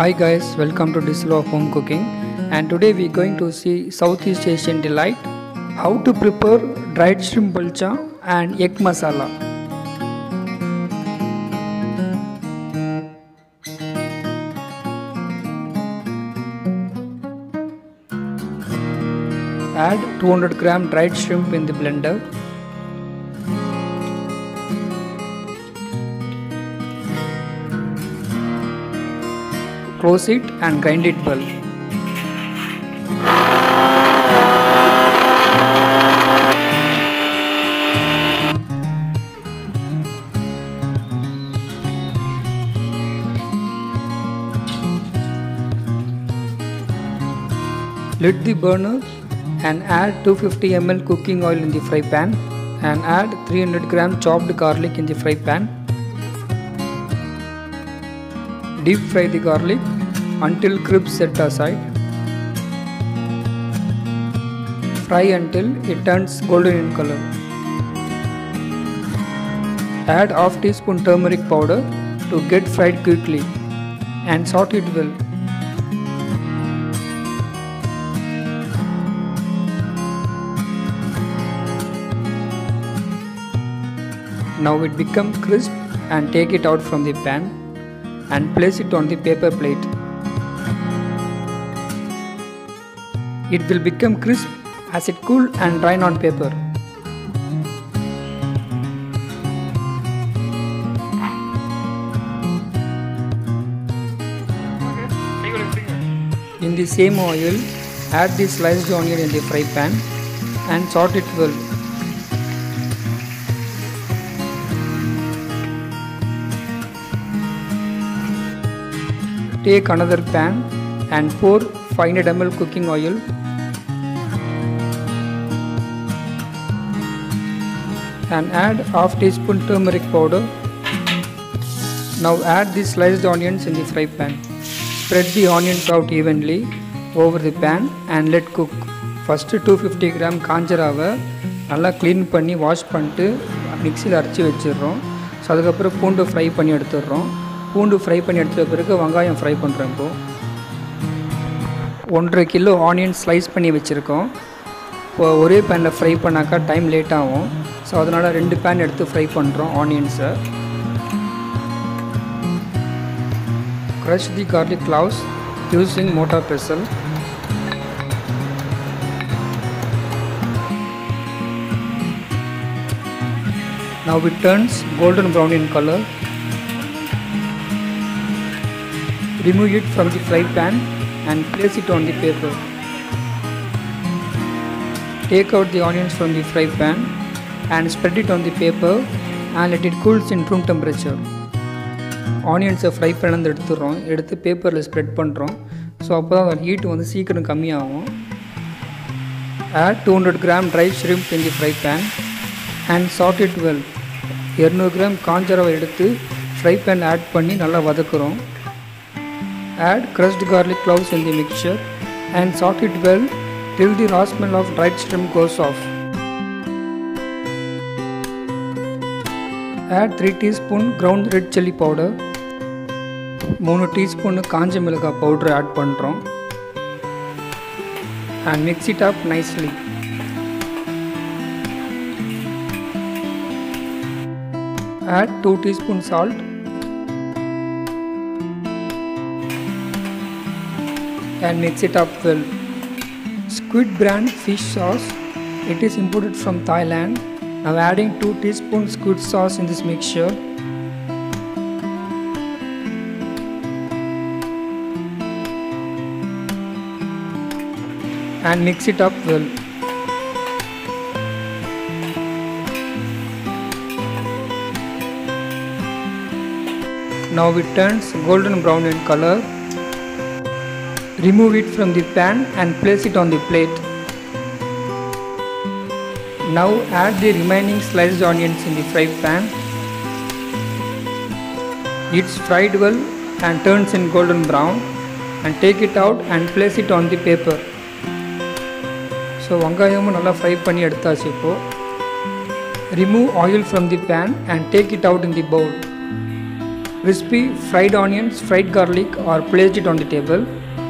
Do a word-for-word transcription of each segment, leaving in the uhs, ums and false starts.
Hi guys, welcome to Dislo of Home Cooking, and today we are going to see Southeast Asian delight, how to prepare dried shrimp balcha and egg masala. Add two hundred gram dried shrimp in the blender. Close it and grind it well. Lit the burner and add two hundred fifty milliliters cooking oil in the fry pan and add three hundred gram chopped garlic in the fry pan. Deep fry the garlic until crisp set aside. Fry until it turns golden in color. Add half teaspoon turmeric powder to get fried quickly and saute it well. Now it becomes crisp and take it out from the pan and place it on the paper plate. It will become crisp as it cools and dry on paper. In the same oil, add the sliced onion in the fry pan and saute it well. Take another pan and pour five hundred milliliters cooking oil. And add half teaspoon turmeric powder. Now add the sliced onions in the fry pan. Spread the onions out evenly over the pan and let cook. First two hundred fifty gram காஞ்சராவை நல்லா clean பண்ணி wash பண்ணிட்டு மிக்ஸியில் அரைச்சி வச்சிடுறோம். So அதுக்கப்புறம் பூண்டு fry பண்ணி எடுத்துடுறோம். பூண்டு ஃப்ரை பண்ணி எடுத்த பிறகு வெங்காயம் ஃப்ரை பண்ணுறோம். இப்போது ஒன்றரை கிலோ ஆனியன் ஸ்லைஸ் பண்ணி வச்சுருக்கோம். இப்போ ஒரே பேனில் ஃப்ரை பண்ணாக்கா டைம் லேட் ஆகும். ஸோ அதனால் ரெண்டு பேன் எடுத்து ஃப்ரை பண்ணுறோம் ஆனியன்ஸை. Crush the garlic cloves using mortar pestle. Now it turns golden brown in color. Remove it from the fry pan and place it on the paper. Take out the onions from the fry pan and spread it on the paper and let it cool in room temperature. Onions fry பண்ணி எடுத்துறோம். எடுத்து பேப்பரில் spread பண்ணுறோம். So அப்போ தான் heat வந்து சீக்கிரம் கம்மியாகும். Add two hundred gram dry shrimp in the fry pan and saute it well. இருநூறு கிராம் காஞ்சராவை எடுத்து ஃப்ரை பேன் ஆட் பண்ணி நல்லா வதக்குறோம். Add crushed garlic cloves in the mixture and saute it well till the raw smell of dried shrimp goes off. Add three teaspoons ground red chili powder. three teaspoons காஞ்ச மிளகாய் powder add பண்ணுறோம். And mix it up nicely. Add two teaspoons salt. And mix it up well. Squid brand fish sauce. It is imported from Thailand. Now adding two teaspoons squid sauce in this mixture. And mix it up well. Now it turns golden brown in color. Remove it from the pan and place it on the plate. Now add the remaining sliced onions in the fry pan. It's fried well and turns in golden brown, and take it out and place it on the paper. So வெங்காயமும் நல்லா fry பண்ணி எடுத்தாச்சு. இப்போ remove oil from the pan and take it out in the bowl. Crispy fried onions, fried garlic are placed it on the table.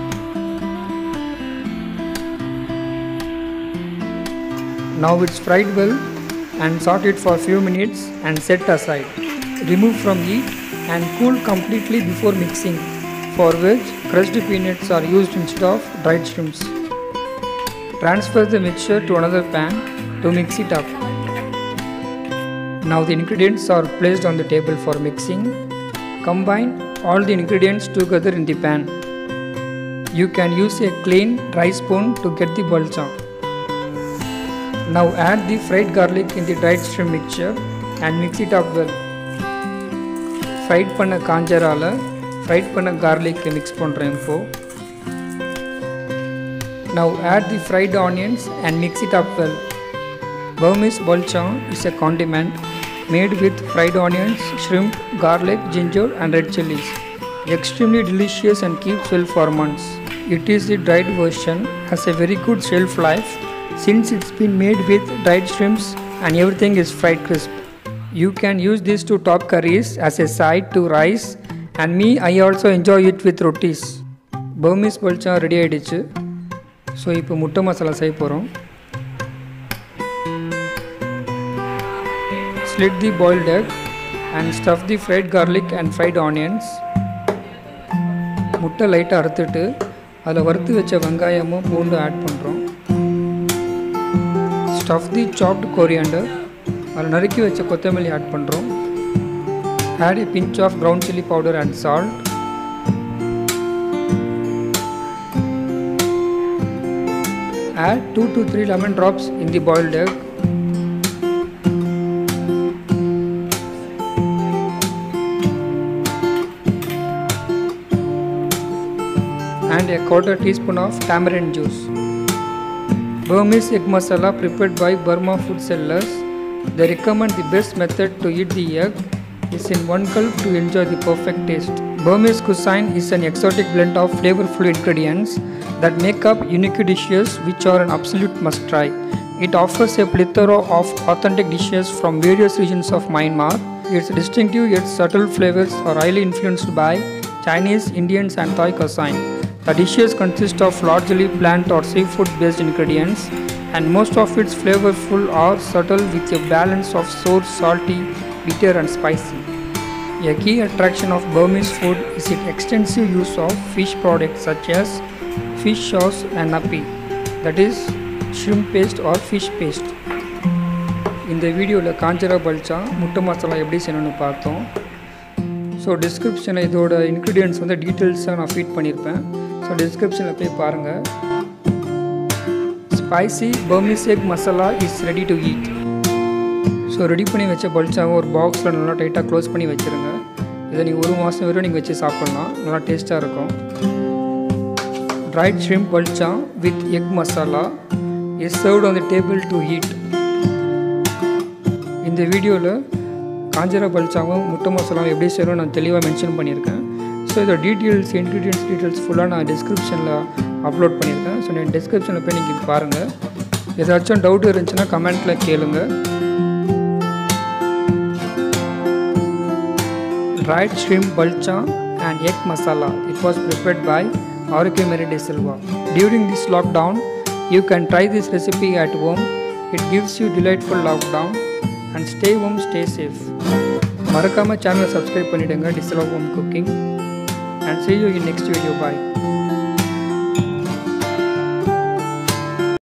Now it's fried well and saute it for few minutes and set aside. Remove from heat and cool completely before mixing. For veg, crushed peanuts are used instead of dried shrimps. Transfer the mixture to another pan to mix it up. Now the ingredients are placed on the table for mixing. Combine all the ingredients together in the pan. You can use a clean dry spoon to get the balcha. Now add the fried garlic in the dried shrimp mixture and mix it up well. Fried panna kanjarala fried panna garlic mix பண்றேன் இப்போ. Now add the fried onions and mix it up well. Burmese balcha is a condiment made with fried onions, shrimp, garlic, ginger and red chilies. Extremely delicious and keeps well for months. It is the dried version, has a very good shelf life since it's been made with dried shrimps and everything is fried crisp. You can use this to top curries as a side to rice, and me I also enjoy it with rotis. Burmese balcha ready ஆயிடுச்சு. So இப்போ முட்டை மசாலா செய்ய போகிறோம். Slit the boiled egg and stuff the fried garlic and fried onions. முட்டை லைட்டாக அறுத்துட்டு அதில் வறுத்து வச்ச வெங்காயமும் பூண்டு ஆட் பண்ணுறோம். Stuff the chopped coriander. அதில் நறுக்கி வச்ச கொத்தமல்லி ஆட் பண்ணுறோம். Add a pinch of brown chili powder and salt. Add two to three lemon drops in the boiled egg. And a quarter teaspoon of tamarind juice. Burmese egg masala prepared by Burma food sellers. They recommend the best method to eat the egg is in one gulp to enjoy the perfect taste. Burmese cuisine is an exotic blend of flavorful ingredients that make up unique dishes which are an absolute must try. It offers a plethora of authentic dishes from various regions of Myanmar. Its distinctive yet subtle flavors are highly influenced by Chinese, Indians and Thai cuisine. The dishes consist of largely plant or seafood based ingredients, and most of its flavorful or subtle with a balance of sour, salty, bitter and spicy. A key attraction of Burmese food is its extensive use of fish products such as fish sauce and napi, that is shrimp paste or fish paste. இந்த வீடியோவில் காஞ்சரா பல்ச்சா முட்டை மசாலா எப்படி செய்யணும்னு பார்த்தோம். So டிஸ்கிரிப்ஷனில் இதோட ingredients வந்து டீட்டெயில்ஸாக நான் ஃபீட் பண்ணியிருப்பேன். ஸோ டிஸ்கிரிப்ஷனில் போய் பாருங்கள். Spicy Burmese egg masala is ready to eat. So ready பண்ணி வச்ச பல்ச்சாவை ஒரு பாக்ஸில் நல்லா டைட்டாக க்ளோஸ் பண்ணி வச்சுருங்க. இதை நீங்கள் ஒரு மாதம் வரையும் நீங்கள் வச்சு சாப்பிட்லாம், நல்லா டேஸ்ட்டாக இருக்கும். Dried shrimp balchao with egg masala is served on the table to eat. இந்த வீடியோவில் காஞ்சரா பல்ச்சாவும் முட்டை மசாலாவும் எப்படி செய்யணும் நான் தெளிவாக மென்ஷன் பண்ணியிருக்கேன். ஸோ இதோட டீட்டெயில்ஸ் இன்க்ரீடியன்ஸ் டீட்டெயில்ஸ் ஃபுல்லாக நான் டிஸ்கிரிப்ஷனில் அப்லோட் பண்ணியிருக்கேன். ஸோ நீங்கள் டிஸ்கிரிப்ஷனில் போய் நீங்கள் பாருங்கள். ஏதாச்சும் டவுட் இருந்துச்சுன்னா கமெண்ட்டில் கேளுங்க. Dried shrimp balcha and egg masala. It was prepared by Aurike Mary De Silva. During this lockdown, you can try this recipe at home. It gives you delightful lockdown and stay home, stay safe. மறக்காம சேனலை subscribe பண்ணிடுங்க, D'Silva home cooking, and see you in next video. Bye.